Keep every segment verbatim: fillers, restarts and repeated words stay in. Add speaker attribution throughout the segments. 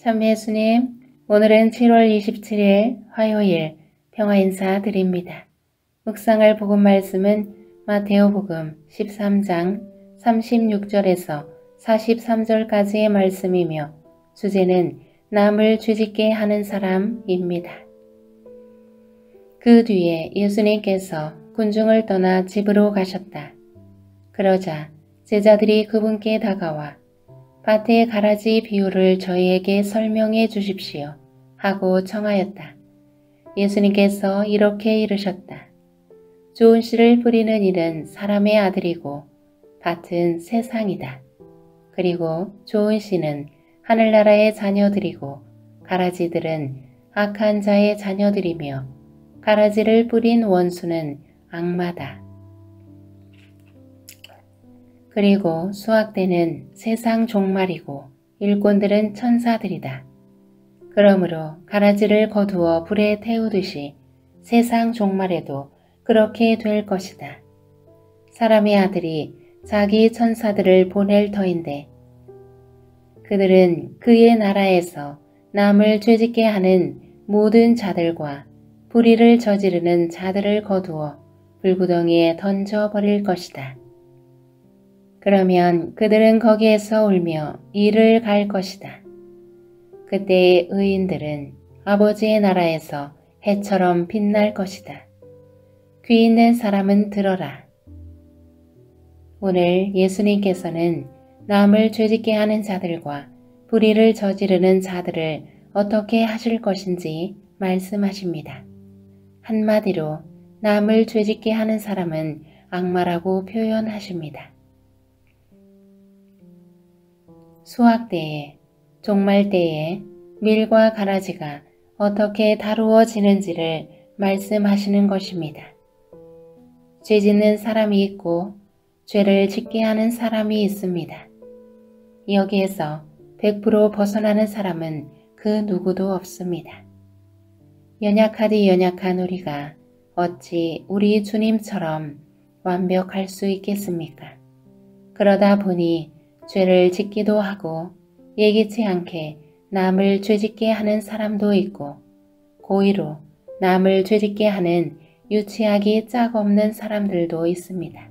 Speaker 1: 참배 예수님, 오늘은 칠월 이십칠일 화요일 평화인사 드립니다. 묵상할 복음 말씀은 마테오복음 십삼장 삼십육절에서 사십삼절까지의 말씀이며 주제는 남을 죄짓게 하는 사람입니다. 그 뒤에 예수님께서 군중을 떠나 집으로 가셨다. 그러자 제자들이 그분께 다가와 밭의 가라지 비유를 저희에게 설명해 주십시오 하고 청하였다. 예수님께서 이렇게 이르셨다. 좋은 씨를 뿌리는 이는 사람의 아들이고 밭은 세상이다. 그리고 좋은 씨는 하늘나라의 자녀들이고 가라지들은 악한 자의 자녀들이며 가라지를 뿌린 원수는 악마다. 그리고 수확대는 세상 종말이고 일꾼들은 천사들이다. 그러므로 가라지를 거두어 불에 태우듯이 세상 종말에도 그렇게 될 것이다. 사람의 아들이 자기 천사들을 보낼 터인데 그들은 그의 나라에서 남을 죄짓게 하는 모든 자들과 불의를 저지르는 자들을 거두어 불구덩이에 던져버릴 것이다. 그러면 그들은 거기에서 울며 이를 갈 것이다. 그때의 의인들은 아버지의 나라에서 해처럼 빛날 것이다. 귀 있는 사람은 들어라. 오늘 예수님께서는 남을 죄짓게 하는 자들과 불의를 저지르는 자들을 어떻게 하실 것인지 말씀하십니다. 한마디로 남을 죄짓게 하는 사람은 악마라고 표현하십니다. 수확 때에, 종말 때에 밀과 가라지가 어떻게 다루어지는지를 말씀하시는 것입니다. 죄 짓는 사람이 있고 죄를 짓게 하는 사람이 있습니다. 여기에서 백 퍼센트 벗어나는 사람은 그 누구도 없습니다. 연약하디 연약한 우리가 어찌 우리 주님처럼 완벽할 수 있겠습니까? 그러다 보니 죄를 짓기도 하고 예기치 않게 남을 죄짓게 하는 사람도 있고 고의로 남을 죄짓게 하는 유치하기 짝 없는 사람들도 있습니다.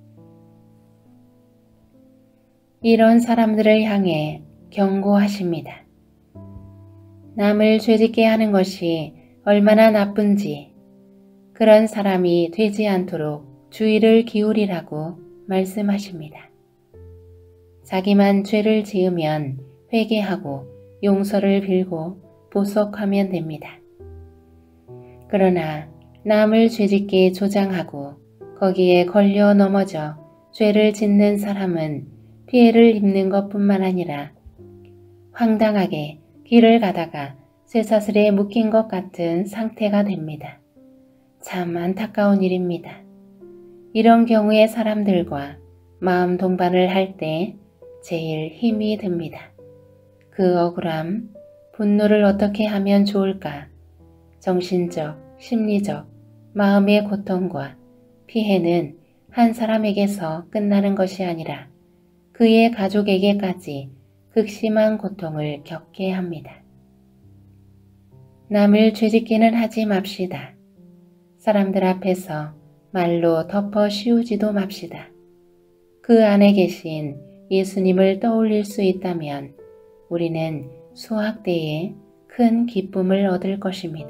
Speaker 1: 이런 사람들을 향해 경고하십니다. 남을 죄짓게 하는 것이 얼마나 나쁜지 그런 사람이 되지 않도록 주의를 기울이라고 말씀하십니다. 자기만 죄를 지으면 회개하고 용서를 빌고 보석하면 됩니다. 그러나 남을 죄짓게 조장하고 거기에 걸려 넘어져 죄를 짓는 사람은 피해를 입는 것뿐만 아니라 황당하게 길을 가다가 쇠사슬에 묶인 것 같은 상태가 됩니다. 참 안타까운 일입니다. 이런 경우에 사람들과 마음 동반을 할 때 제일 힘이 듭니다. 그 억울함, 분노를 어떻게 하면 좋을까? 정신적, 심리적, 마음의 고통과 피해는 한 사람에게서 끝나는 것이 아니라 그의 가족에게까지 극심한 고통을 겪게 합니다. 남을 죄짓기는 하지 맙시다. 사람들 앞에서 말로 덮어 씌우지도 맙시다. 그 안에 계신 예수님을 떠올릴 수 있다면 우리는 수확 때에 큰 기쁨을 얻을 것입니다.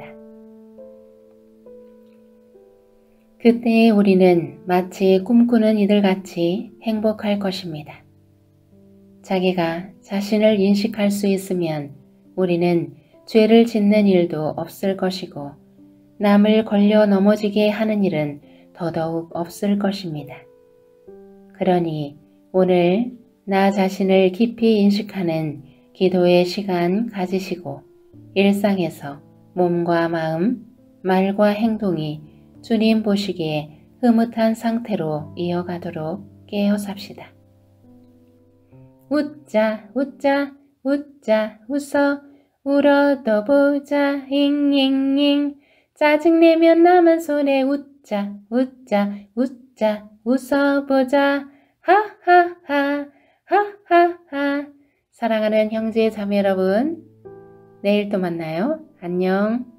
Speaker 1: 그때에 우리는 마치 꿈꾸는 이들같이 행복할 것입니다. 자기가 자신을 인식할 수 있으면 우리는 죄를 짓는 일도 없을 것이고 남을 걸려 넘어지게 하는 일은 더더욱 없을 것입니다. 그러니 오늘 나 자신을 깊이 인식하는 기도의 시간 가지시고 일상에서 몸과 마음, 말과 행동이 주님 보시기에 흐뭇한 상태로 이어가도록 깨어 삽시다. 웃자 웃자 웃자 웃어 울어도 보자 잉잉잉 짜증내면 남은 손에 웃자 웃자 웃자 웃어보자 하하하 하하하. 사랑하는 형제 자매 여러분, 내일 또 만나요. 안녕.